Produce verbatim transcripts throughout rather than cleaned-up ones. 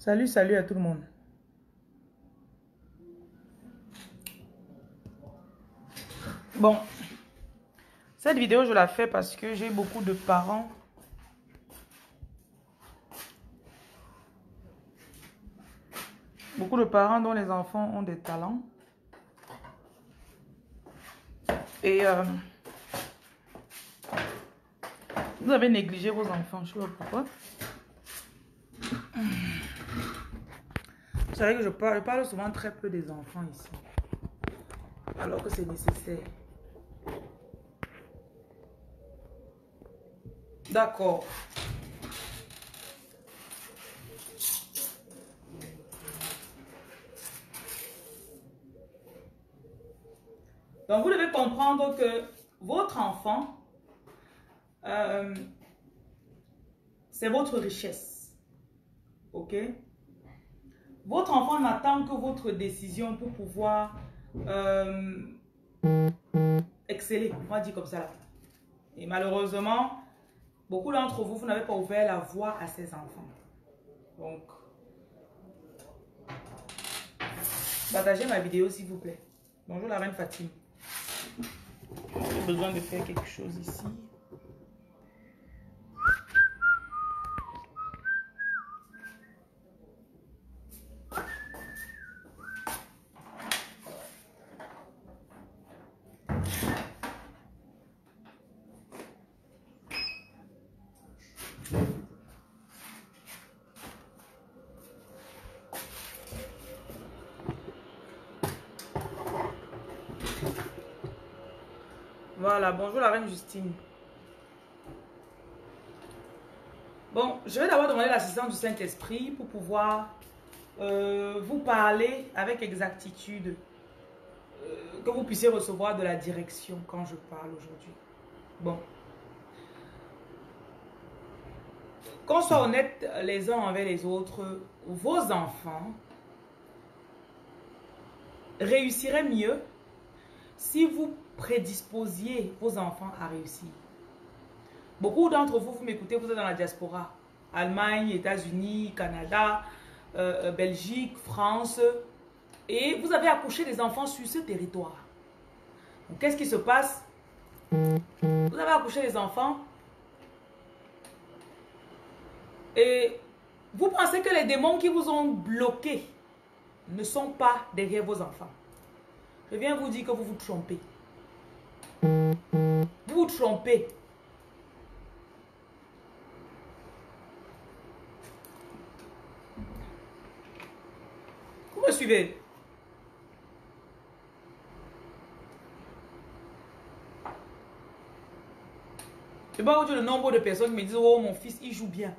Salut, salut à tout le monde. Bon, cette vidéo, je la fais parce que j'ai beaucoup de parents. Beaucoup de parents dont les enfants ont des talents. Et euh, vous avez négligé vos enfants, je sais pas pourquoi. Vous savez que je parle, je parle souvent très peu des enfants ici. Alors que c'est nécessaire. D'accord. Donc, vous devez comprendre que votre enfant, euh, c'est votre richesse. OK? Votre enfant n'attend que votre décision pour pouvoir euh, exceller. On va dire comme ça. Là. Et malheureusement, beaucoup d'entre vous, vous n'avez pas ouvert la voie à ces enfants. Donc, partagez ma vidéo s'il vous plaît. Bonjour la reine Fatime. J'ai besoin de faire quelque chose ici. Voilà, bonjour la reine Justine. Bon, je vais d'abord demander l'assistance du Saint-Esprit pour pouvoir euh, vous parler avec exactitude, euh, que vous puissiez recevoir de la direction quand je parle aujourd'hui. Bon. Qu'on soit honnête les uns envers les autres, vos enfants réussiraient mieux si vous prédisposiez vos enfants à réussir. Beaucoup d'entre vous, vous m'écoutez, vous êtes dans la diaspora. Allemagne, États-Unis, Canada, euh, Belgique, France. Et vous avez accouché des enfants sur ce territoire. Qu'est-ce qui se passe? Vous avez accouché des enfants. Et vous pensez que les démons qui vous ont bloqué ne sont pas derrière vos enfants. Je viens vous dire que vous vous trompez. Vous vous trompez. Vous me suivez? Je ne sais pas vous dire le nombre de personnes qui me disent, oh mon fils, il joue bien.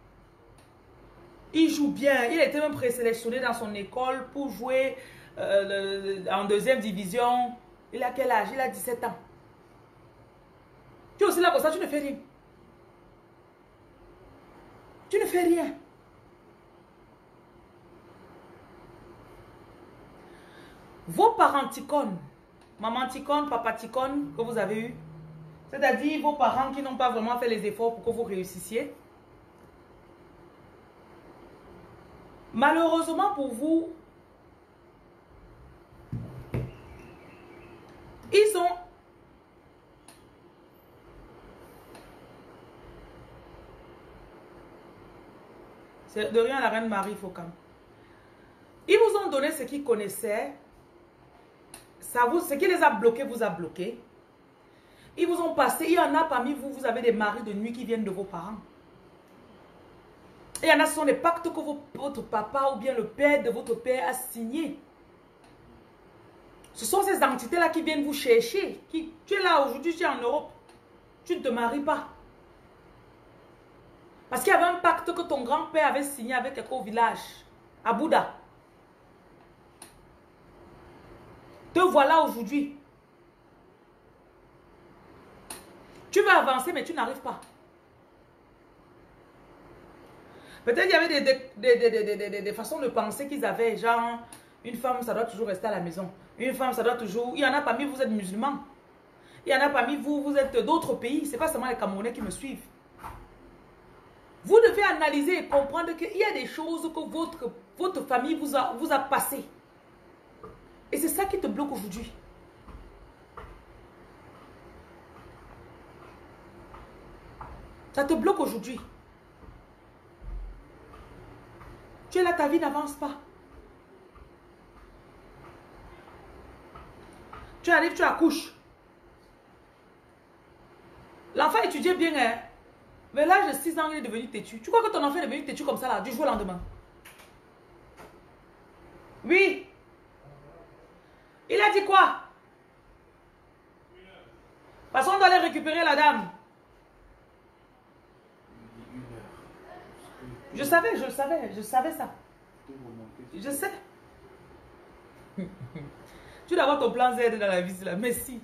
Il joue bien. Il a été même présélectionné dans son école pour jouer euh, le, en deuxième division. Il a quel âge? Il a dix-sept ans. Tu es aussi là comme ça, tu ne fais rien. Tu ne fais rien. Vos parenticônes, mamanticônes, papaticônes que vous avez eu, c'est-à-dire vos parents qui n'ont pas vraiment fait les efforts pour que vous réussissiez, malheureusement pour vous, ils ont c'est de rien la reine Marie Focam. Ils vous ont donné ce qu'ils connaissaient. Ça vous, ce qui les a bloqués vous a bloqué. Ils vous ont passé. Il y en a parmi vous, vous avez des maris de nuit qui viennent de vos parents. Il y en a, ce sont des pactes que vos, votre papa ou bien le père de votre père a signé. Ce sont ces entités-là qui viennent vous chercher. Qui, tu es là aujourd'hui, tu es en Europe. Tu ne te maries pas. Parce qu'il y avait un pacte que ton grand-père avait signé avec quelqu'un au village, à Bouddha. Te voilà aujourd'hui. Tu veux avancer, mais tu n'arrives pas. Peut-être qu'il y avait des, des, des, des, des, des, des façons de penser qu'ils avaient. Genre, une femme, ça doit toujours rester à la maison. Une femme, ça doit toujours... Il y en a parmi vous, vous êtes musulmans. Il y en a parmi vous, vous êtes d'autres pays. Ce n'est pas seulement les Camerounais qui me suivent. Vous devez analyser et comprendre qu'il y a des choses que votre, votre famille vous a, vous a passées. Et c'est ça qui te bloque aujourd'hui. Ça te bloque aujourd'hui. Tu es là, ta vie n'avance pas. Tu arrives, tu accouches. L'enfant étudiait bien, hein. Mais l'âge de six ans, il est devenu têtu. Tu crois que ton enfant est devenu têtu comme ça, là, du jour au lendemain? Oui. Il a dit quoi? Parce qu'on doit aller récupérer la dame. Je savais, je le savais, je savais ça. Je sais. Tu dois avoir ton plan Z dans la vie, là. Merci.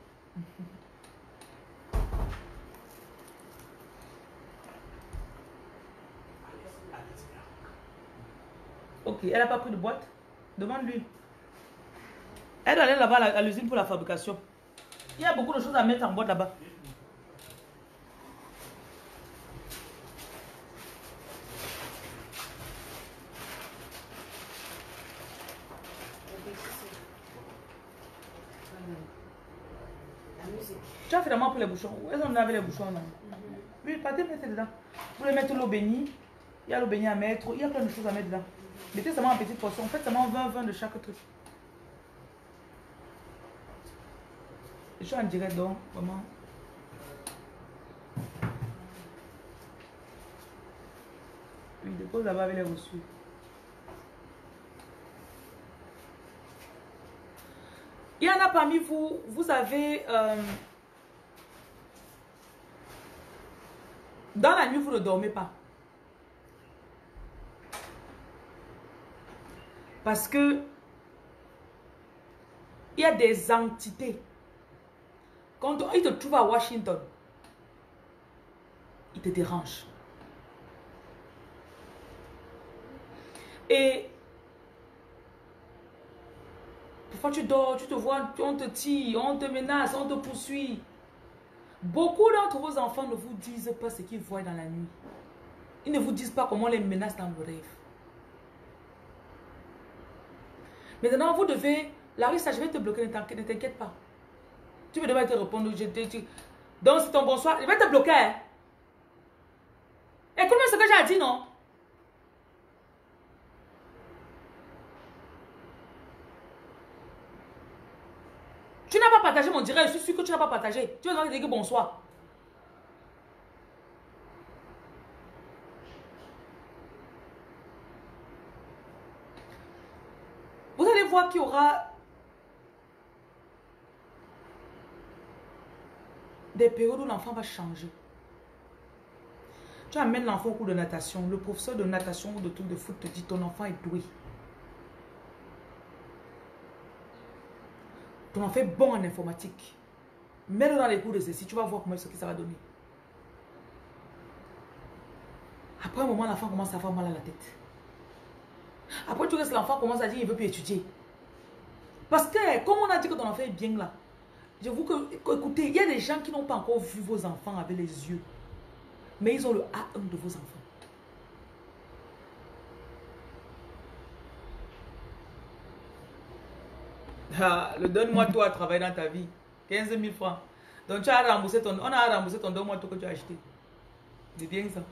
Ok, elle n'a pas pris de boîte. Demande-lui. Elle doit aller là-bas à l'usine pour la fabrication. Il y a beaucoup de choses à mettre en boîte là-bas. Tu as finalement pris les bouchons. Où est-ce qu'on avait les bouchons là? Mm-hmm. Oui, partez mettre dedans. Vous voulez mettre l'eau bénie. Il y a l'eau bénie à mettre. Il y a plein de choses à mettre dedans. Mettez seulement en petite portion. Faites seulement vingt vingt de chaque truc. Je suis en direct donc, vraiment. Oui, dépose là-bas avec les reçus. Il y en a parmi vous, vous avez... Euh, dans la nuit, vous ne dormez pas. Parce que il y a des entités. Quand ils te trouvent à Washington, ils te dérangent. Et parfois tu dors, tu te vois, on te tire, on te menace, on te poursuit. Beaucoup d'entre vos enfants ne vous disent pas ce qu'ils voient dans la nuit. Ils ne vous disent pas comment on les menace dans le rêve. Maintenant, vous devez... Larissa, je vais te bloquer, ne t'inquiète pas. Tu me devrais te répondre. Je te, tu... Donc, c'est ton bonsoir. Je vais te bloquer. Hein? Écoute-moi ce que j'ai dit, non? Tu n'as pas partagé mon direct. Je suis sûr que tu n'as pas partagé. Tu vas devoir te dire bonsoir. Vous allez voir qu'il y aura des périodes où l'enfant va changer. Tu amènes l'enfant au cours de natation. Le professeur de natation ou de truc de foot te dit ton enfant est doué. Ton enfant est bon en informatique. Mets-le dans les cours de ceci. Tu vas voir comment ce que ça va donner. Après un moment, l'enfant commence à avoir mal à la tête. Après, tu restes, l'enfant commence à dire qu'il ne veut plus étudier. Parce que, comme on a dit que ton enfant est bien là, je vous que, écoutez, il y a des gens qui n'ont pas encore vu vos enfants avec les yeux. Mais ils ont le A un de vos enfants. Ah, le donne-moi toi à travailler dans ta vie. quinze mille francs. Donc tu as remboursé ton... On a remboursé ton donne-moi tout que tu as acheté. C'est bien ça.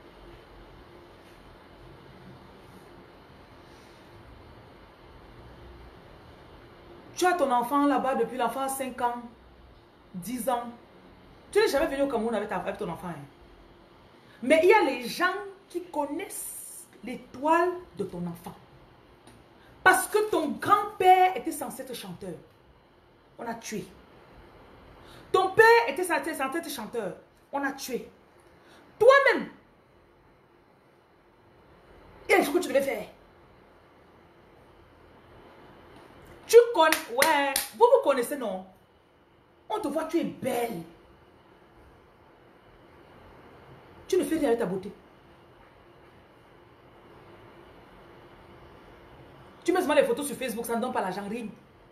Tu as ton enfant là-bas depuis l'enfant à cinq ans, dix ans. Tu n'es jamais venu au Cameroun avec, ta, avec ton enfant. Hein. Mais il y a les gens qui connaissent l'étoile de ton enfant. Parce que ton grand-père était censé être chanteur. On a tué. Ton père était censé être chanteur. On a tué. Toi-même, il y a des choses que tu devais faire. Tu connais, ouais, vous vous connaissez, non? On te voit, tu es belle. Tu ne fais rien avec ta beauté. Tu mets seulement les photos sur Facebook, ça ne donne pas l'argent, rien.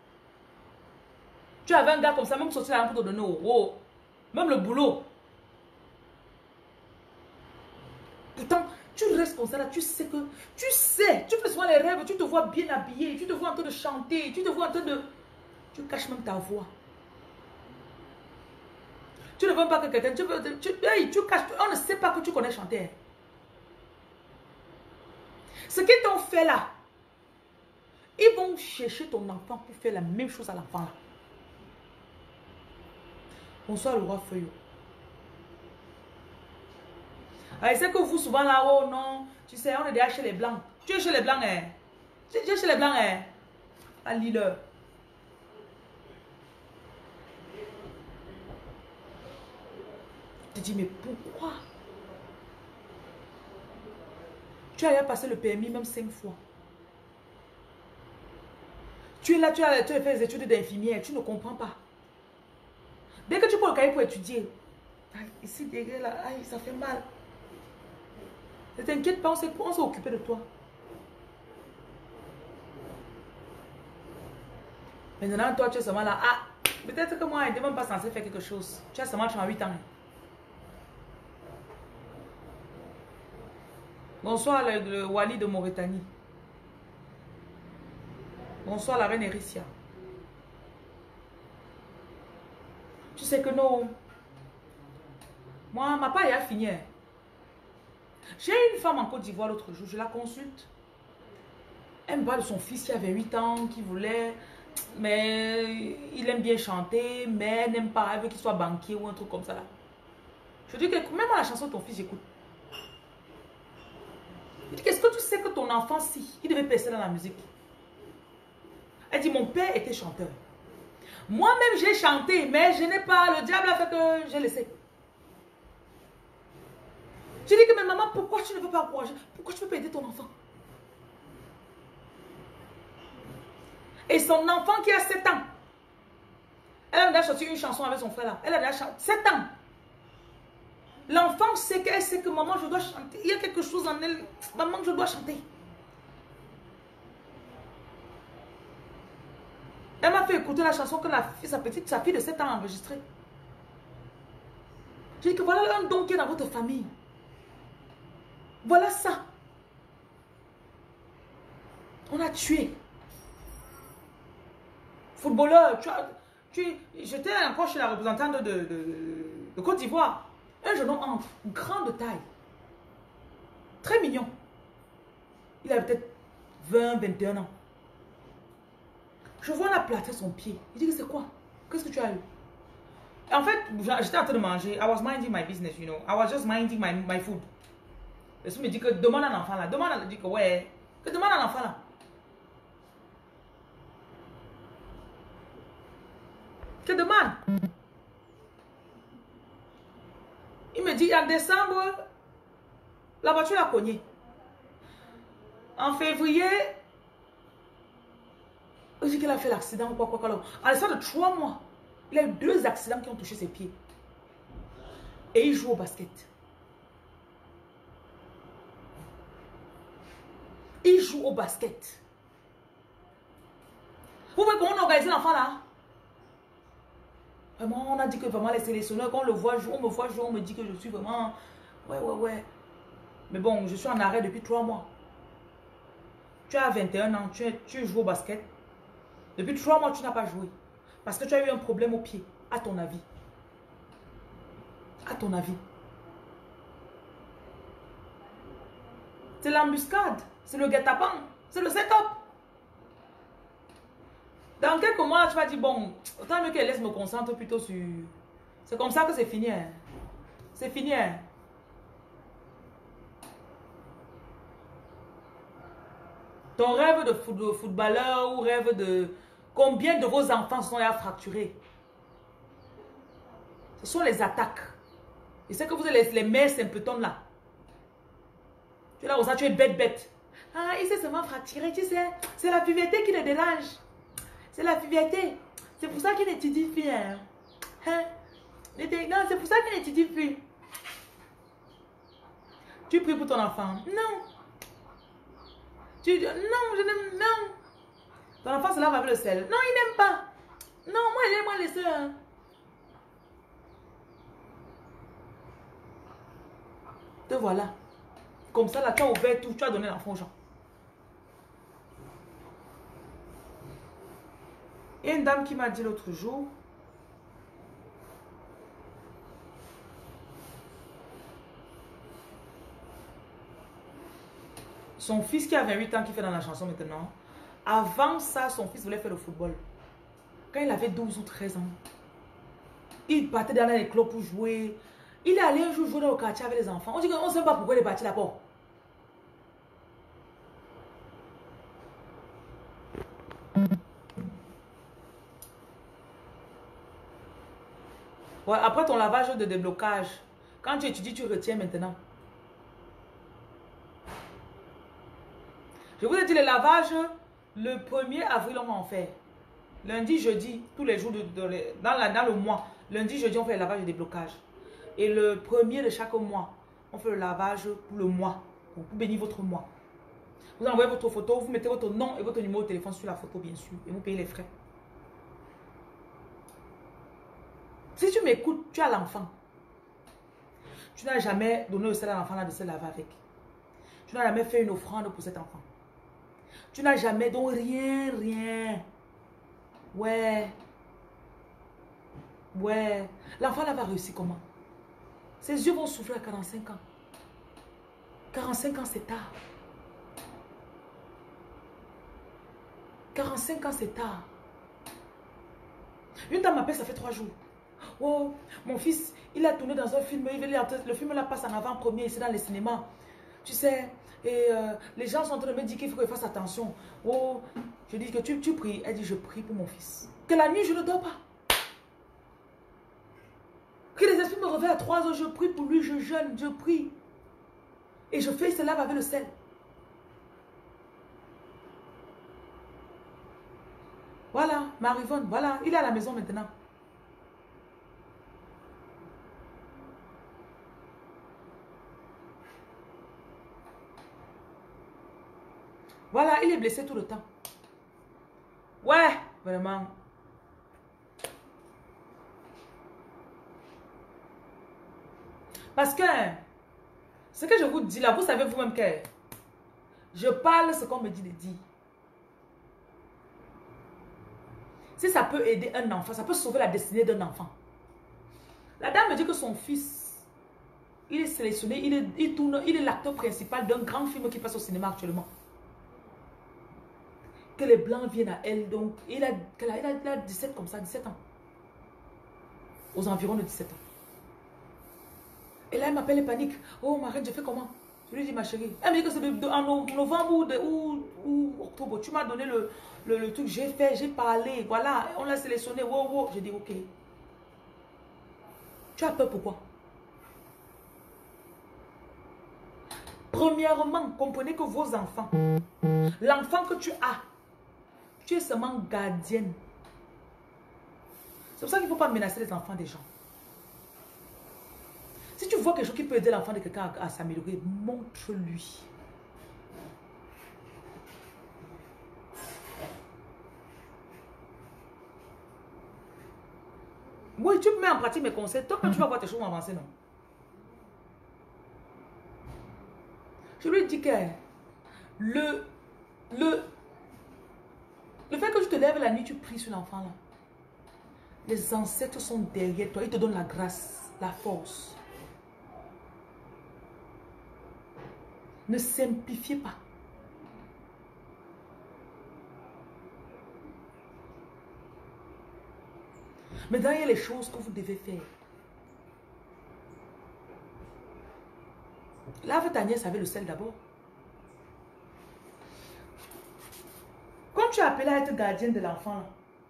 Tu avais un gars comme ça, même sorti la lampe pour te donner au oh, même le boulot. pourtant, tu restes comme ça là, tu sais que, tu sais, tu fais souvent les rêves, tu te vois bien habillé, tu te vois en train de chanter, tu te vois en train de... Tu caches même ta voix. Tu ne veux pas que quelqu'un, tu, tu, tu, tu caches, on ne sait pas que tu connais chanter. Ce qu'ils t'ont fait là, ils vont chercher ton enfant pour faire la même chose à l'enfant là. Bonsoir le roi Feuillot. Ah, c'est que vous souvent là, oh non, tu sais, on est déjà chez les blancs. Tu es chez les blancs, hein? Tu es chez les blancs, hein? À Lille. Tu te dis, mais pourquoi? Tu as passé le permis même cinq fois. Tu es là, tu as, tu as fait les études d'infirmière, tu ne comprends pas. Dès que tu prends le cahier pour étudier, aïe, ici, derrière là, aïe, ça fait mal. Ne t'inquiète pas, on s'est occupé de toi. Maintenant, toi, tu es seulement là. Ah, peut-être que moi, je n'étais même pas censé faire quelque chose. Tu as seulement trente-huit ans. Bonsoir, le, le Wali de Mauritanie. Bonsoir, la reine Erissia. Tu sais que non. Moi, ma part a fini. J'ai une femme en Côte d'Ivoire l'autre jour, je la consulte. Elle me parle de son fils qui avait huit ans, qui voulait, mais il aime bien chanter, mais elle n'aime pas, elle veut qu'il soit banquier ou un truc comme ça. Là. Je dis que même la chanson de ton fils, j'écoute. Je dis, qu'est-ce que tu sais que ton enfant, si, il devait percer dans la musique? Elle dit, mon père était chanteur. Moi-même, j'ai chanté, mais je n'ai pas, le diable a fait que j'ai laissé. Je dis que, mais maman, pourquoi tu ne veux pas encourager? Pourquoi tu ne peux pas aider ton enfant? Et son enfant qui a sept ans, elle a déjà chanté une chanson avec son frère là. Elle a déjà chanté sept ans. L'enfant sait qu'elle sait que maman, je dois chanter. Il y a quelque chose en elle. Maman, je dois chanter. Elle m'a fait écouter la chanson que la fille, sa petite, sa fille de sept ans a enregistrée. Je dis que voilà un don qui est dans votre famille. Voilà ça. On a tué. Footballeur, tu as, tu, j'étais encore chez la représentante de, de, de, de Côte d'Ivoire. Un jeune homme entre, grand de taille. Très mignon. Il avait peut-être vingt, vingt et un ans. Je vois la plater son pied. Il dit que c'est quoi? Qu'est-ce que tu as eu? En fait, j'étais en train de manger. I was minding my business, you know. I was just minding my, my food. Et ça me dit que demande à un enfant là. Demande à un enfant. Que ouais. Que demande à un enfant là. Que demande. Il me dit en décembre, la voiture a cogné. En février, il dit qu'il a fait l'accident ou quoi, quoi, quoi. En l'espace de trois mois, il a eu deux accidents qui ont touché ses pieds. Et il joue au basket. Il joue au basket. Vous voyez comment on organise l'enfant là? Vraiment, on a dit que vraiment les sélectionneurs, quand on le voit jouer, on me voit jouer, on me dit que je suis vraiment... Ouais, ouais, ouais. Mais bon, je suis en arrêt depuis trois mois. Tu as vingt et un ans, tu, es, tu joues au basket. Depuis trois mois, tu n'as pas joué. Parce que tu as eu un problème au pied. À ton avis. À ton avis. C'est l'embuscade. C'est le guet-apens. C'est le setup. Dans quelques mois, tu vas dire, bon, autant mieux qu'elle laisse me concentrer plutôt sur... C'est comme ça que c'est fini. Hein. C'est fini. Hein. Ton rêve de footballeur ou rêve de... Combien de vos enfants sont là fracturés? Ce sont les attaques. Et c'est que vous avez les, les mères symptômes là. Tu es là, ça, tu es bête, bête. Ah, il s'est seulement fracturé, tu sais. C'est la puberté qui le dérange. C'est la puberté. C'est pour ça qu'il n'étudie plus. Hein. Hein? Non, c'est pour ça qu'il n'étudie plus. Tu pries pour ton enfant. Non. Tu dis, non, je n'aime, non. Ton enfant se lave avec le sel. Non, il n'aime pas. Non, moi, j'aime moi les soeurs. Te voilà. Comme ça, là, tu as ouvert tout, tu as donné l'enfant aux gens. Il y a une dame qui m'a dit l'autre jour, son fils qui avait huit ans, qui fait dans la chanson maintenant, avant ça, son fils voulait faire le football. Quand il avait douze ou treize ans, il partait dans les clubs pour jouer. Il est allé un jour jouer dans le quartier avec les enfants. On dit qu'on ne sait pas pourquoi il est parti là-bas. Ouais, après ton lavage de déblocage, quand tu étudies, tu retiens maintenant. Je vous ai dit, le lavage, le premier avril, on va en faire. Lundi, jeudi, tous les jours de, de, de, dans, la, dans le mois. Lundi, jeudi, on fait le lavage de déblocage. Et le premier de chaque mois, on fait le lavage pour le mois. Donc, pour bénir votre mois. Vous envoyez votre photo, vous mettez votre nom et votre numéro de téléphone sur la photo, bien sûr. Et vous payez les frais. Si tu m'écoutes, tu as l'enfant. Tu n'as jamais donné le sel à l'enfant de se laver avec. Tu n'as jamais fait une offrande pour cet enfant. Tu n'as jamais donné rien, rien. Ouais. Ouais. L'enfant là va réussir comment? Ses yeux vont souffrir à quarante-cinq ans. quarante-cinq ans, c'est tard. quarante-cinq ans, c'est tard. Une dame m'appelle, ça fait trois jours. Oh, mon fils, il a tourné dans un film. Il, le film là passe en avant-première ici dans les cinémas. Tu sais, et euh, les gens sont en train de me dire qu'il faut que je fasse attention. Oh, je dis que tu, tu pries. Elle dit, je prie pour mon fils. Que la nuit, je ne dors pas. Que les esprits me réveillent à trois heures, je prie pour lui, je jeûne, je prie. Et je fais cela avec le sel. Voilà, Marivonne, voilà, il est à la maison maintenant. Voilà, il est blessé tout le temps. Ouais, vraiment. Parce que, ce que je vous dis là, vous savez vous-même que je parle ce qu'on me dit de dire. Si ça peut aider un enfant, ça peut sauver la destinée d'un enfant. La dame me dit que son fils, il est sélectionné, il est, il tourne, il est l'acteur principal d'un grand film qui passe au cinéma actuellement. Que les blancs viennent à elle, donc il a, il a, il a dix-sept comme ça, dix-sept ans. Aux environs de dix-sept ans. Et là, elle m'appelle et panique. Oh, ma reine, je fais comment? Je lui dis, ma chérie. Elle me dit que c'est en novembre ou, de, ou, ou octobre. Tu m'as donné le, le, le truc, j'ai fait, j'ai parlé. Voilà, on l'a sélectionné. Wow, wow. J'ai dit, ok. Tu as peur pourquoi? Premièrement, comprenez que vos enfants, l'enfant que tu as, tu es seulement gardienne. C'est pour ça qu'il ne faut pas menacer les enfants des gens. Si tu vois quelque chose qui peut aider l'enfant de quelqu'un à, à s'améliorer, montre-lui. Oui, tu mets en pratique mes conseils. Toi, quand tu vas voir tes choses avancer, non? Je lui dis que le, le, le fait que tu te lèves la nuit, tu pries sur l'enfant là. Les ancêtres sont derrière toi. Ils te donnent la grâce, la force. Ne simplifiez pas. Maintenant, il y a les choses que vous devez faire. Lave ta nièce avec le sel d'abord. Quand tu es appelé à être gardien de l'enfant,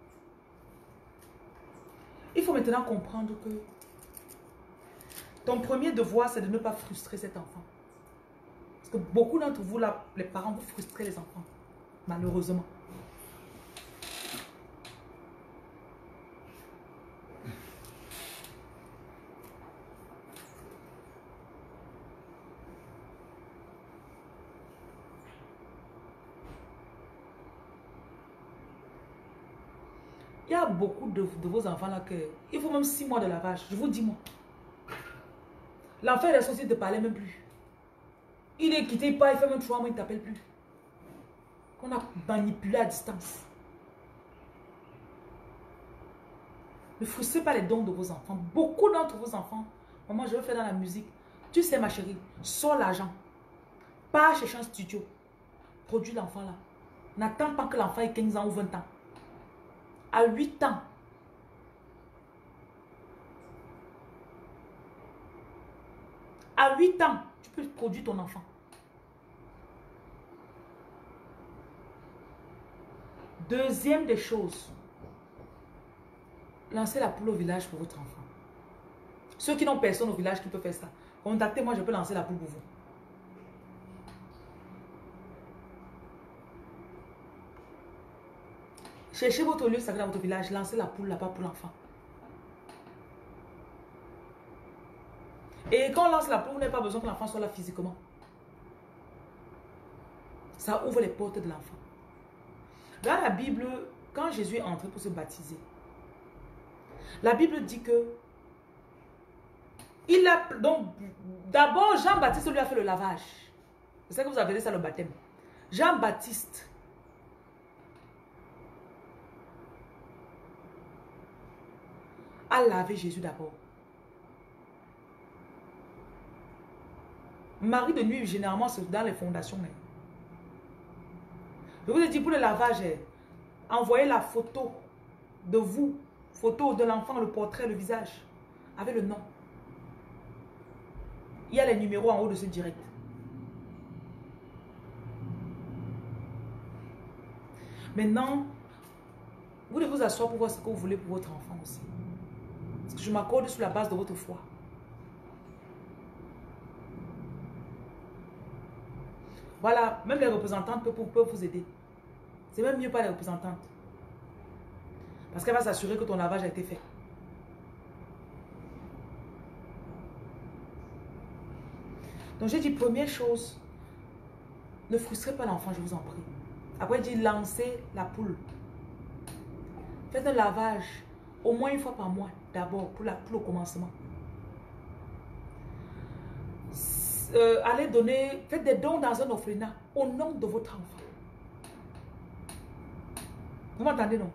il faut maintenant comprendre que ton premier devoir, c'est de ne pas frustrer cet enfant. Parce que beaucoup d'entre vous, là, les parents, vous frustrez les enfants. Malheureusement. Il y a beaucoup de, de vos enfants là que il faut même six mois de lavage. Je vous dis moi. L'enfant est associé de parler même plus. Il est quitté pas, il fait même trois mois, il ne t'appelle plus. Qu'on a manipulé à distance. Ne frustrez pas les dons de vos enfants. Beaucoup d'entre vos enfants, maman, je veux faire dans la musique. Tu sais, ma chérie, sors l'argent. Pas chercher un studio. Produis l'enfant là. N'attends pas que l'enfant ait quinze ans ou vingt ans. À huit ans. À huit ans, tu peux produire ton enfant. Deuxième des choses. Lancez la poule au village pour votre enfant. Ceux qui n'ont personne au village qui peut faire ça, contactez-moi, je peux lancer la poule pour vous. Cherchez votre lieu sacré dans votre village, lancez la poule là-bas pour l'enfant. Et quand on lance la poule, vous n'avez pas besoin que l'enfant soit là physiquement. Ça ouvre les portes de l'enfant. Dans la Bible, quand Jésus est entré pour se baptiser, la Bible dit que il a donc d'abord Jean-Baptiste lui a fait le lavage. C'est ça que vous appelez ça le baptême. Jean-Baptiste a lavé Jésus d'abord. Marie de nuit, généralement, c'est dans les fondations. Mais je vous ai dit, pour le lavage, envoyez la photo de vous, photo de l'enfant, le portrait, le visage, avec le nom. Il y a les numéros en haut de ce direct. Maintenant, vous devez vous asseoir pour voir ce que vous voulez pour votre enfant aussi. Parce que je m'accorde sur la base de votre foi. Voilà, même les représentantes peuvent, peuvent vous aider. C'est même mieux pas les représentantes. Parce qu'elle va s'assurer que ton lavage a été fait. Donc j'ai dit, première chose, ne frustrez pas l'enfant, je vous en prie. Après, il dit, lancez la poule. Faites un lavage, au moins une fois par mois, d'abord, pour, la, pour le commencement. Euh, allez donner, faites des dons dans un orphelinat au nom de votre enfant. Vous m'entendez, non?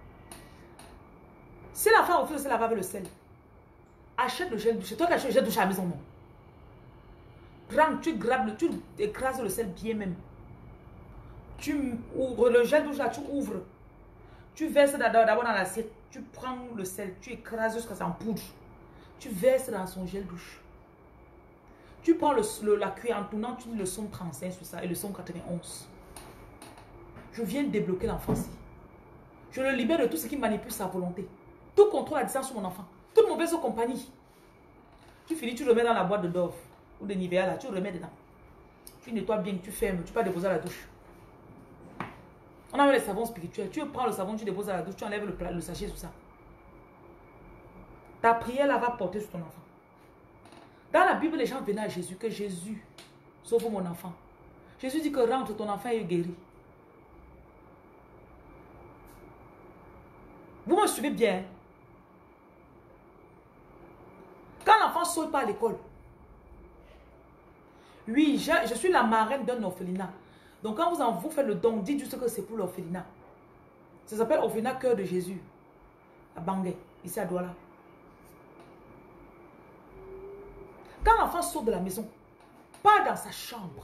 Si l'enfant refuse de se laver avec le sel, achète le gel douche. Toi qui achètes le gel douche à la maison, non? Prends, tu grattes, tu écrases le sel bien même. Tu ouvres le gel douche là, tu ouvres. Tu verses d'abord dans l'assiette. Tu prends le sel, tu écrases jusqu'à ça en poudre. Tu verses dans son gel douche. Tu prends le, le, la cuillère en tournant, tu dis le son trente-cinq sur ça et le son quatre-vingt-onze. Je viens de débloquer l'enfant-ci. Je le libère de tout ce qui manipule sa volonté. Tout contrôle à distance sur mon enfant. Toute mauvaise compagnie. Tu finis, tu remets dans la boîte de Dove ou de Nivea là, tu remets dedans. Tu nettoies bien, tu fermes, tu peux déposer à la douche. On a les savons spirituels. Tu prends le savon, tu déposes à la douche, tu enlèves le, le sachet sur ça. Ta prière là va porter sur ton enfant. Dans la Bible, les gens venaient à Jésus, que Jésus sauve mon enfant. Jésus dit que rentre, ton enfant est guéri. Vous me suivez bien. Quand l'enfant ne saute pas à l'école, oui, je, je suis la marraine d'un orphelinat. Donc quand vous, en, vous faites le don, dites juste que c'est pour l'orphelinat. Ça s'appelle orphelinat Cœur de Jésus. À Bangui, ici à Douala. Quand l'enfant sort de la maison, pas dans sa chambre.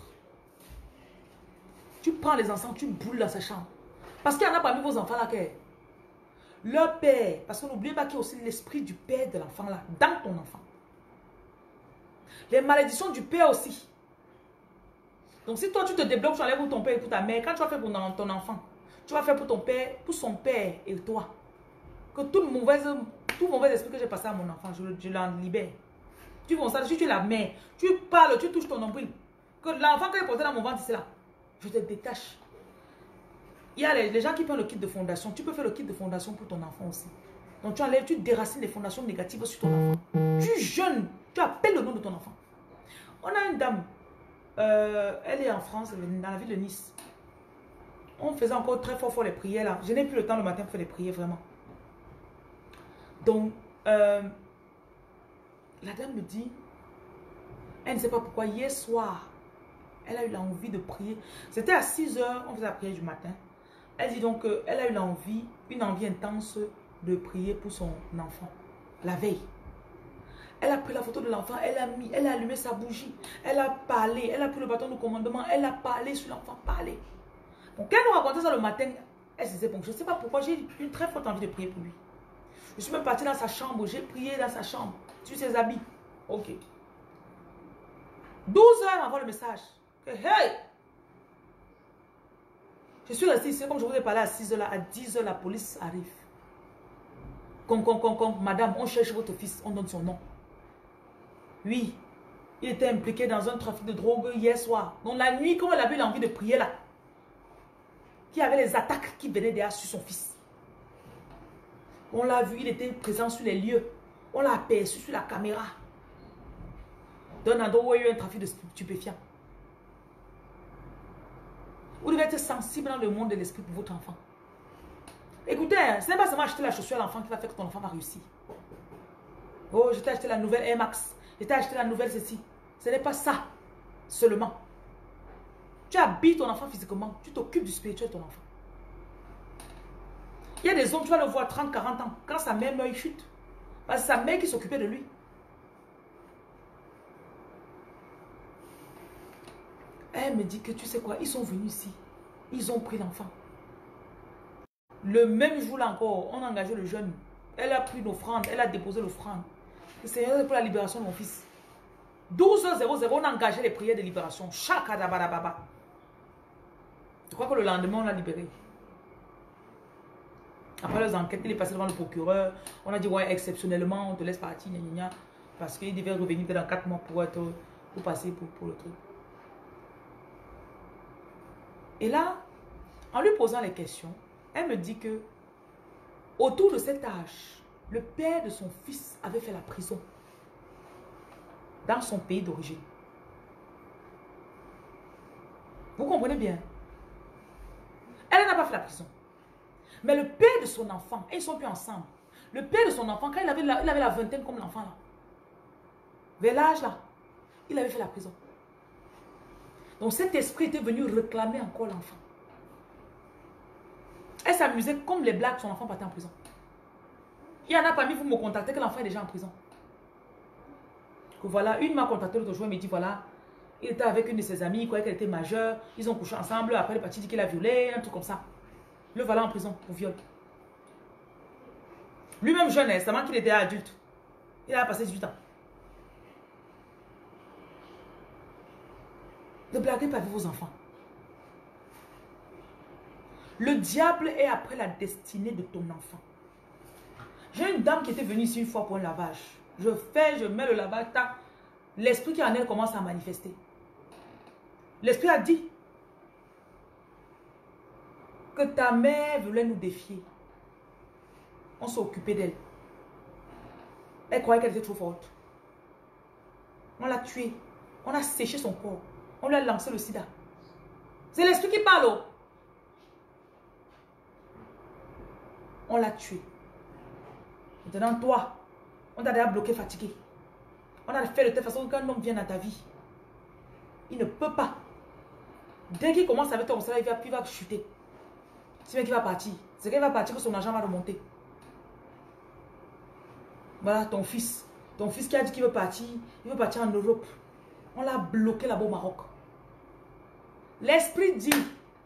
Tu prends les enfants, tu boules dans sa chambre. Parce qu'il y en a parmi vos enfants là que leur père, parce que n'oubliez pas qu'il y a aussi l'esprit du père de l'enfant là, dans ton enfant. Les malédictions du père aussi. Donc si toi tu te débloques, tu enlèves pour ton père et pour ta mère, quand tu vas faire pour ton enfant, tu vas faire pour ton père, pour son père et toi. Que tout mauvais, tout mauvais esprit que j'ai passé à mon enfant, je, je l'en libère. Tu vois ça, si tu es la mère, tu parles, tu touches ton nombril. Que l'enfant que j'ai porté dans mon ventre, c'est là. Je te détache. Il y a les, les gens qui prennent le kit de fondation. Tu peux faire le kit de fondation pour ton enfant aussi. Donc tu enlèves, tu déracines les fondations négatives sur ton enfant. Tu jeûnes, tu appelles le nom de ton enfant. On a une dame, euh, elle est en France, dans la ville de Nice. On faisait encore très fort fort les prières là. Je n'ai plus le temps le matin pour faire les prières vraiment. Donc, euh, la dame me dit, elle ne sait pas pourquoi, hier soir, Elle a eu l'envie de prier. C'était à six heures, on faisait la prière du matin. Elle dit donc qu'elle a eu l'envie, une envie intense de prier pour son enfant. La veille. Elle a pris la photo de l'enfant, elle a mis, elle a allumé sa bougie. Elle a parlé, elle a pris le bâton de commandement, elle a parlé sur l'enfant, parlé. Donc quand elle nous racontait ça le matin, elle se disait, bon, je ne sais pas pourquoi, j'ai une très forte envie de prier pour lui. Je suis même partie dans sa chambre, j'ai prié dans sa chambre, sur ses habits. Ok. douze heures avant le message. Hey! Je suis restée ici, comme je vous ai parlé à six heures, là, à dix heures, la police arrive. Con, con, con, con, madame, on cherche votre fils, on donne son nom. Oui, il était impliqué dans un trafic de drogue hier soir. Donc la nuit, quand elle avait l'envie de prier là, qu'il y avait les attaques qui venaient derrière sur son fils. On l'a vu, il était présent sur les lieux. On l'a aperçu sur la caméra. D'un endroit où il y a eu un trafic de stupéfiants. Vous devez être sensible dans le monde de l'esprit pour votre enfant. Écoutez, ce n'est pas seulement acheter la chaussure à l'enfant qui va faire que ton enfant va réussir. Oh, je t'ai acheté la nouvelle Air Max. Je t'ai acheté la nouvelle ceci. Ce n'est pas ça seulement. Tu habilles ton enfant physiquement. Tu t'occupes du spirituel de ton enfant. Il y a des hommes, tu vas le voir trente, quarante ans. Quand sa mère meurt, il chute. Parce que c'est sa mère qui s'occupait de lui. Elle me dit que tu sais quoi, ils sont venus ici. Ils ont pris l'enfant. Le même jour là encore, on a engagé le jeune. Elle a pris l'offrande, elle a déposé l'offrande. Le Seigneur est pour la libération de mon fils. douze heures, on a engagé les prières de libération. Chakadabadababa. Je crois que le lendemain, on l'a libéré. Après les enquêtes, il est passé devant le procureur. On a dit, ouais, exceptionnellement, on te laisse partir, gna, gna, gna, parce qu'il devait revenir dans quatre mois pour, être, pour passer pour, pour le truc. Et là, en lui posant les questions, elle me dit que autour de cet âge, le père de son fils avait fait la prison dans son pays d'origine. Vous comprenez bien? Elle n'a pas fait la prison. Mais le père de son enfant, et ils ne sont plus ensemble. Le père de son enfant, quand il avait la, il avait la vingtaine comme l'enfant là, vers l'âge là, il avait fait la prison. Donc cet esprit était venu réclamer encore l'enfant. Elle s'amusait comme les blagues, son enfant partait en prison. Il y en a parmi vous me contactez que l'enfant est déjà en prison. Que voilà, une m'a contacté l'autre jour, elle me dit voilà, il était avec une de ses amies, il croyait qu'elle était majeure, ils ont couché ensemble, après le parti dit qu'il a violé, un truc comme ça. Le voilà en prison pour viol. Lui-même jeune, c'est seulement qu'il était adulte. Il a passé dix-huit ans. Ne blaguez pas avec vos enfants. Le diable est après la destinée de ton enfant. J'ai une dame qui était venue ici une fois pour un lavage. Je fais, je mets le lavage, l'esprit qui en elle commence à manifester. L'esprit a dit que ta mère voulait nous défier. On s'est occupé d'elle. Elle croyait qu'elle était trop forte. On l'a tuée. On a séché son corps. On lui a lancé le sida. C'est l'esprit qui parle. Oh. On l'a tué. Maintenant, toi, on t'a déjà bloqué, fatigué. On a fait de telle façon qu'un homme vient dans ta vie. Il ne peut pas. Dès qu'il commence avec toi, il va, il va chuter. C'est bien qu'il va partir. C'est qu'il va partir que son argent va remonter. Voilà, ton fils. Ton fils qui a dit qu'il veut partir. Il veut partir en Europe. On l'a bloqué là-bas au Maroc. L'esprit dit.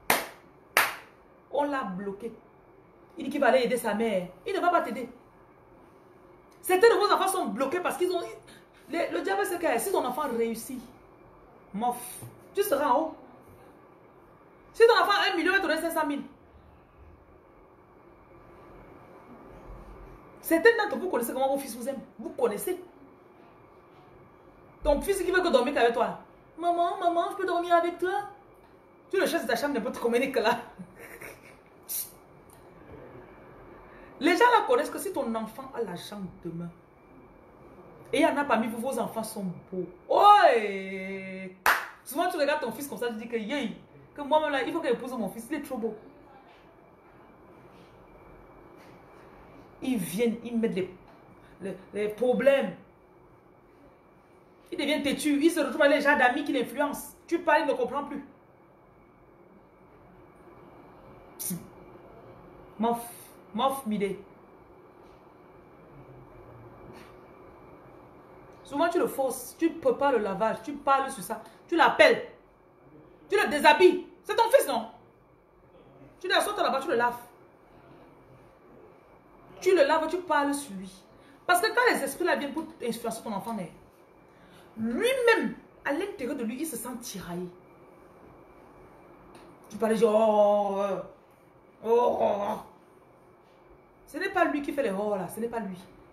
On l'a bloqué. Il dit qu'il va aller aider sa mère. Il ne va pas t'aider. Certains de vos enfants sont bloqués parce qu'ils ont... Le, le diable, c'est que si ton enfant réussit, mof, tu seras en haut. Si ton enfant a un million, il va te donner cinq cent mille. Certains d'entre vous connaissez comment vos fils vous aiment. Vous connaissez. Ton fils qui veut que dormir avec toi. Maman, maman, je peux dormir avec toi? Tu le cherches de ta chambre, n'importe combien que là. Les gens là connaissent que si ton enfant a la jambe demain, et il y en a parmi vous, vos enfants sont beaux. Oh! Souvent tu regardes ton fils comme ça, tu dis que yeah, que moi-même là, il faut que j'épouse mon fils, il est trop beau. Ils viennent, ils mettent les, les, les problèmes. Ils deviennent têtus, ils se retrouvent avec les gens d'amis qui l'influencent. Tu parles, il ne comprend plus. Mof, mof midé. Souvent tu le forces, tu ne peux pas le lavage, tu parles sur ça, tu l'appelles, tu le déshabilles. C'est ton fils, non? Tu le sortes là-bas, tu le laves. Tu le laves, tu parles sur lui. Parce que quand les esprits là viennent pour influencer ton enfant, lui-même, à l'intérieur de lui, il se sent tiraillé. Tu parles genre, oh, oh, oh, oh. Ce n'est pas lui qui fait les oh là, ce n'est pas lui.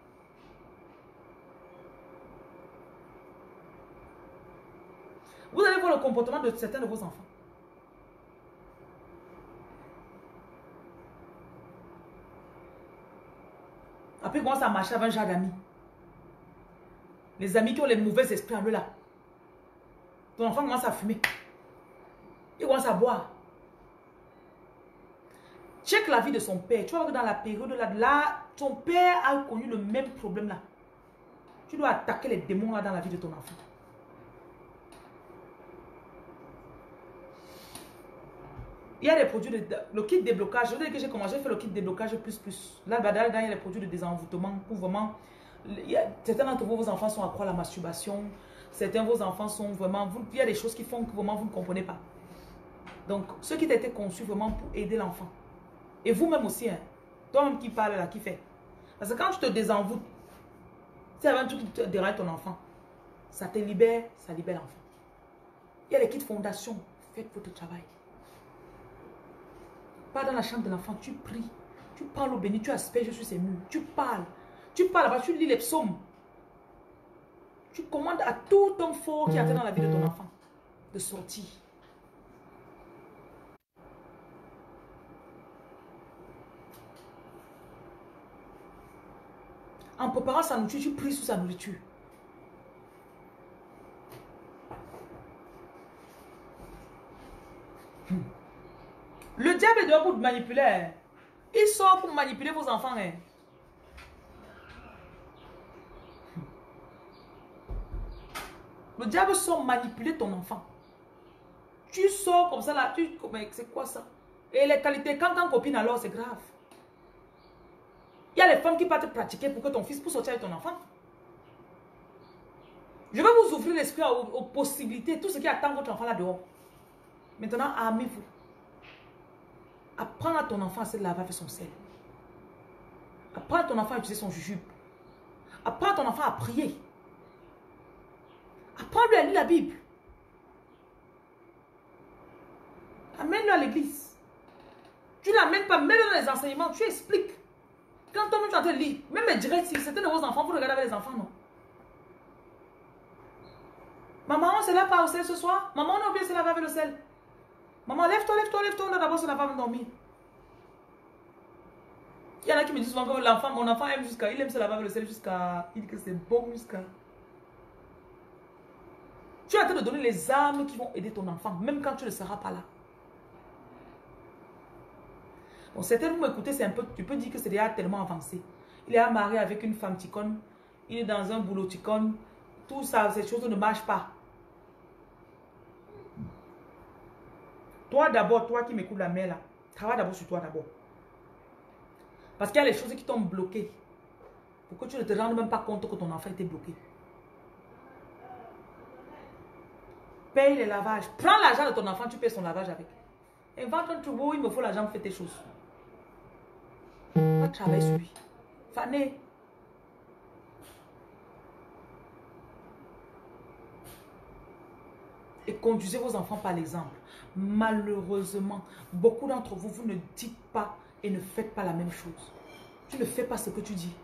Vous allez voir le comportement de certains de vos enfants. Après, il commence à marcher avec un genre d'amis. Les amis qui ont les mauvais esprits en eux là. Ton enfant commence à fumer. Il commence à boire. Check la vie de son père. Tu vois que dans la période là, là, ton père a connu le même problème là. Tu dois attaquer les démons là dans la vie de ton enfant. Il y a des produits de... Le kit déblocage. Je veux dire que j'ai commencé à faire le kit déblocage plus plus. Là, là, il y a des produits de désenvoûtement pour vraiment... Il y a, certains d'entre vous, vos enfants sont accro à la masturbation. Certains de vos enfants sont vraiment... Vous, il y a des choses qui font que vraiment vous ne comprenez pas. Donc, ce qui a été conçu vraiment pour aider l'enfant. Et vous-même aussi, hein, toi-même qui parle là, qui fait. Parce que quand tu te désenvoûtes, c'est un truc qui te dérange ton enfant. Ça te libère, ça libère l'enfant. Il y a les kits fondation. Faites votre travail. Pas dans la chambre de l'enfant, tu pries. Tu parles au béni, tu asperges sur ses murs. Tu parles. Tu parles là-bas, tu lis les psaumes. Tu commandes à tout homme fort qui attend dans la vie de ton enfant de sortir. En préparant sa nourriture, tu pries sur sa nourriture. Hmm. Le diable est dehors pour manipuler. Il sort pour manipuler vos enfants. Hein. Le diable sort manipuler ton enfant. Tu sors comme ça là, tu... c'est quoi ça? Et les qualités, quand quand copine alors, c'est grave. Il y a les femmes qui partent pratiquer pour que ton fils puisse sortir avec ton enfant. Je vais vous ouvrir l'esprit aux, aux possibilités, tout ce qui attend votre enfant là dehors. Maintenant, armez-vous. Apprends à ton enfant à se laver avec son sel. Apprends à ton enfant à utiliser son jujube. Apprends à ton enfant à prier. Apprends-lui à lire la Bible. Amène-le à l'église. Tu ne l'amènes pas, mets-le dans les enseignements, tu expliques. Quand toi-même tu es en train de lire, même les directs, si certains de vos enfants, vous regardez avec les enfants, non? Maman, on se lave pas au sel ce soir? Maman, on a oublié de se laver avec le sel. Maman, lève-toi, lève-toi, lève-toi, on a d'abord se laver avant de dormir. Il y en a qui me disent souvent que l'enfant, mon enfant aime jusqu'à, il aime se laver avec le sel jusqu'à, il dit que c'est bon jusqu'à. Tu es en train de donner les armes qui vont aider ton enfant, même quand tu ne seras pas là. Bon, certains vous m'écoutez, c'est un peu, tu peux dire que c'est déjà tellement avancé. Il est marié avec une femme ticone, il est dans un boulot ticone, tout ça, ces choses ne marchent pas. Toi d'abord, toi qui m'écoutes la mère là, travaille d'abord sur toi d'abord. Parce qu'il y a les choses qui t'ont bloqué. Pour que tu ne te rendes même pas compte que ton enfant était bloqué. Paye les lavages. Prends l'argent de ton enfant, tu payes son lavage avec. Invente un trouveau, il me faut l'argent pour faire tes choses. Va travailler sur lui. Fané. Et conduisez vos enfants par l'exemple. Malheureusement, beaucoup d'entre vous, vous ne dites pas et ne faites pas la même chose. Tu ne fais pas ce que tu dis.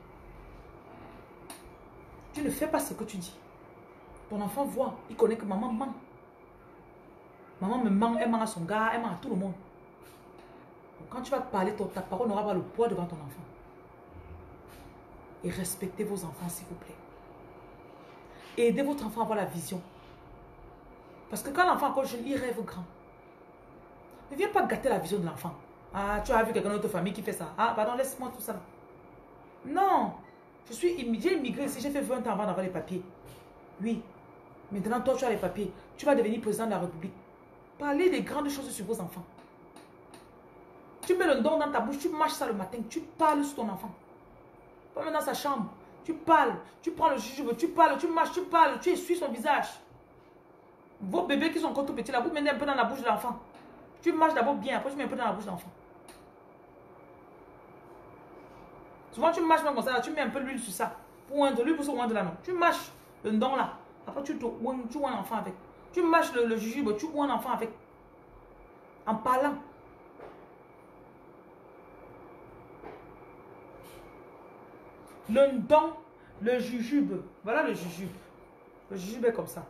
Tu ne fais pas ce que tu dis. Ton enfant voit, il connaît que maman ment. Maman me ment, elle ment à son gars, elle ment à tout le monde. Donc, quand tu vas parler, ton, ta parole n'aura pas le poids devant ton enfant. Et respectez vos enfants, s'il vous plaît. Et aidez votre enfant à avoir la vision. Parce que quand l'enfant est encore jeune, il rêve grand. Ne viens pas gâter la vision de l'enfant. Ah, tu as vu quelqu'un de notre famille qui fait ça. Ah, pardon, laisse-moi tout ça. Non. Je suis immigré, immigré ici, j'ai fait vingt ans avant d'avoir les papiers. Oui. Maintenant, toi, tu as les papiers. Tu tu vas devenir président de la République. Parlez des grandes choses sur vos enfants. Tu mets le don dans ta bouche, tu mâches ça le matin, tu parles sur ton enfant. Pas même dans sa chambre, tu parles, tu prends le jujube, tu parles, tu mâches, tu parles, tu essuies son visage. Vos bébés qui sont encore tout petits là, vous mettez un peu dans la bouche de l'enfant. Tu mâches d'abord bien, après tu mets un peu dans la bouche de l'enfant. Souvent tu mâches même comme ça, là, tu mets un peu d'huile sur ça. Pour oindre, l'huile pour se oindre là non. Tu mâches le don là, après tu te oins, tu oins l'enfant avec. Tu mâches le, le jujube, tu oins l'enfant avec. En parlant. Le don, le jujube. Voilà le jujube. Le jujube est comme ça.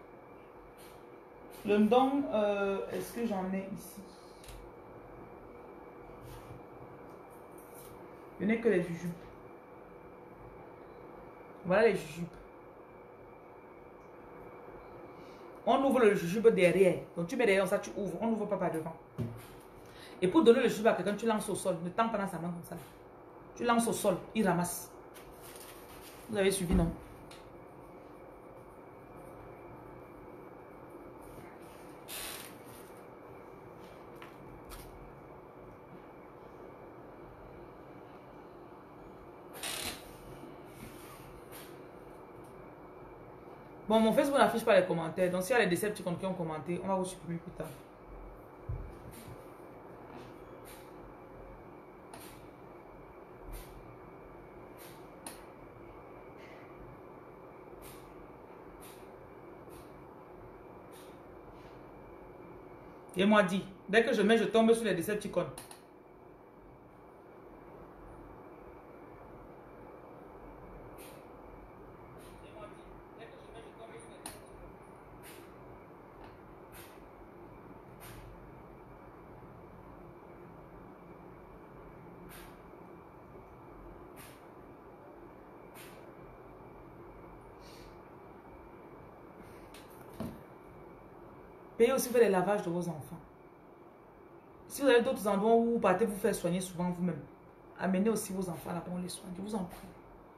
Le don, euh, est-ce que j'en ai ici? Je n'ai que les jujubes. Voilà les jujubes. On ouvre le jujube derrière. Donc tu mets derrière ça, tu ouvres. On n'ouvre pas par devant. Et pour donner le jujube à quelqu'un, tu lances au sol. Ne tends pas dans sa main comme ça. Tu lances au sol, il ramasse. Vous avez suivi, non? Bon, mon Facebook n'affiche pas les commentaires. Donc, s'il y a les Decepticons qui ont commenté, on va vous supprimer plus tard. Et moi dit, dès que je mets, je tombe sur les Decepticons. Payez aussi pour les lavages de vos enfants. Si vous avez d'autres endroits où vous partez vous faire soigner souvent vous-même, amenez aussi vos enfants là-bas, on les soigne. Je vous en prie.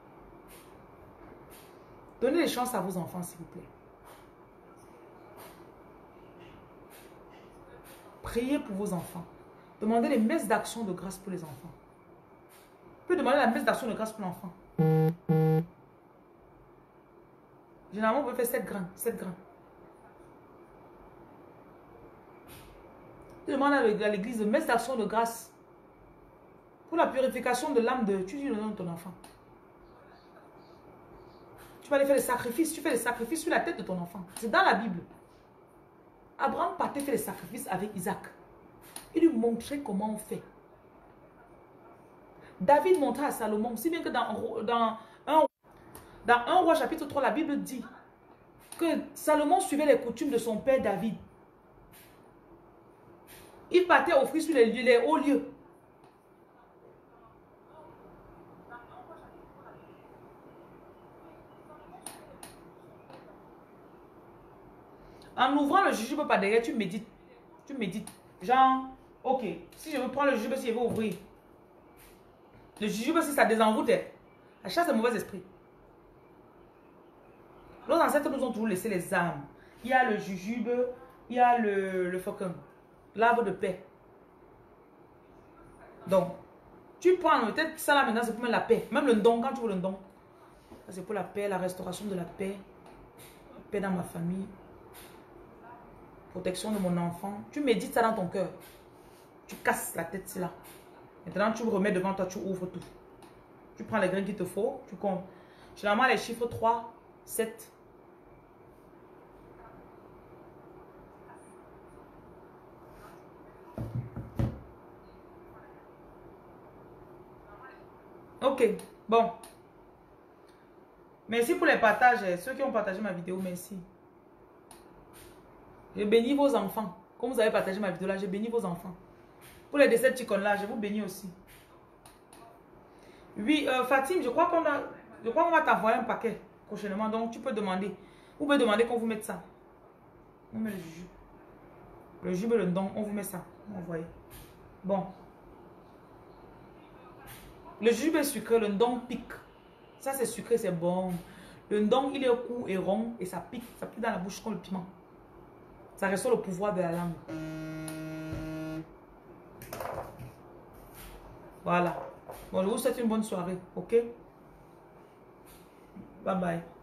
Donnez les chances à vos enfants, s'il vous plaît. Priez pour vos enfants. Demandez les messes d'action de grâce pour les enfants. Vous pouvez demander la messe d'action de grâce pour l'enfant. Généralement, vous pouvez faire sept grains. sept grains. Tu demandes à l'église de messe d'action de grâce pour la purification de l'âme de... Tu dis le nom de ton enfant. Tu vas aller faire des sacrifices. Tu fais des sacrifices sur la tête de ton enfant. C'est dans la Bible. Abraham partait faire des sacrifices avec Isaac. Il lui montrait comment on fait. David montrait à Salomon, si bien que dans, dans, un, dans un roi chapitre trois, la Bible dit que Salomon suivait les coutumes de son père David. Il partait offrir sur les, lieux, les hauts lieux. En ouvrant le jujube par derrière, tu médites. Tu médites. Genre, ok, si je veux prendre le jujube, si je veux ouvrir. Le jujube, si ça désenvoûte, ça chasse les mauvais esprits. Nos ancêtres nous ont toujours laissé les armes. Il y a le jujube, il y a le, le faucon, l'arbre de paix. Donc, tu prends peut-être ça là maintenant, c'est pour mettre la paix. Même le don, quand tu veux le don. C'est pour la paix, la restauration de la paix. La paix dans ma famille. Protection de mon enfant. Tu médites ça dans ton cœur. Tu casses la tête, c'est là. Maintenant, tu remets devant toi, tu ouvres tout. Tu prends les graines qu'il te faut, tu comptes. Généralement, les chiffres trois, sept. Ok, bon. Merci pour les partages. Ceux qui ont partagé ma vidéo, merci. Je bénis vos enfants. Comme vous avez partagé ma vidéo là, je bénis vos enfants. Pour les Decepticons là, je vous bénis aussi. Oui, euh, Fatim, je crois qu'on a, je crois qu'on va t'envoyer un paquet prochainement. Donc, tu peux demander. Vous pouvez demander qu'on vous mette ça. On met le jujube. Le jujube et le don, on vous met ça. On envoie. Bon. Le jujube est sucré, le don pique. Ça, c'est sucré, c'est bon. Le don, il est court et rond et ça pique. Ça pique dans la bouche comme le piment. Ça reste le pouvoir de la langue. Voilà. Bon, je vous souhaite une bonne soirée. Ok? Bye bye.